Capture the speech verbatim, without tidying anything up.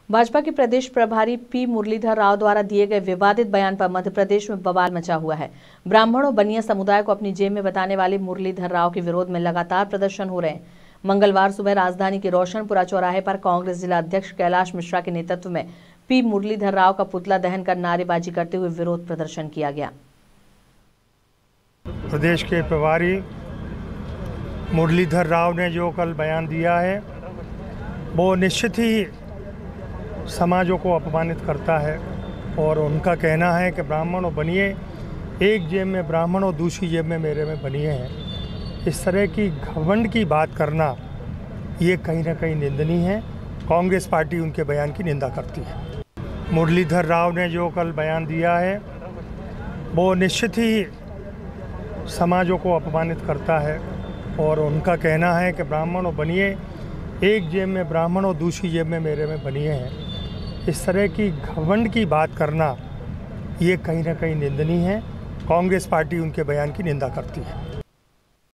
भाजपा के प्रदेश प्रभारी पी मुरलीधर राव द्वारा दिए गए विवादित बयान पर मध्य प्रदेश में बवाल मचा हुआ है। ब्राह्मण और बनिया समुदाय को अपनी जेब में बताने वाले मुरलीधर राव के विरोध में लगातार प्रदर्शन हो रहे हैं। मंगलवार सुबह राजधानी के रोशनपुरा चौराहे पर कांग्रेस जिला अध्यक्ष कैलाश मिश्रा के नेतृत्व में पी मुरलीधर राव का पुतला दहन कर नारेबाजी करते हुए विरोध प्रदर्शन किया गया। प्रदेश के प्रभारी मुरलीधर राव ने जो कल बयान दिया है वो निश्चित ही समाजों को अपमानित करता है और उनका कहना है कि ब्राह्मण और बनिए एक जेब में ब्राह्मण और दूसरी जेब में मेरे में बनिए हैं। इस तरह की घमंड की बात करना ये कहीं ना कहीं निंदनीय है। कांग्रेस पार्टी उनके बयान की निंदा करती है। मुरलीधर राव ने जो कल बयान दिया है वो निश्चित ही समाजों को अपमानित करता है और उनका कहना है कि ब्राह्मण और बनिए एक जेब में ब्राह्मण और दूसरी जेब में मेरे में बनिए हैं। इस तरह की घमंड की बात करना ये कहीं ना कहीं निंदनीय है। कांग्रेस पार्टी उनके बयान की निंदा करती है।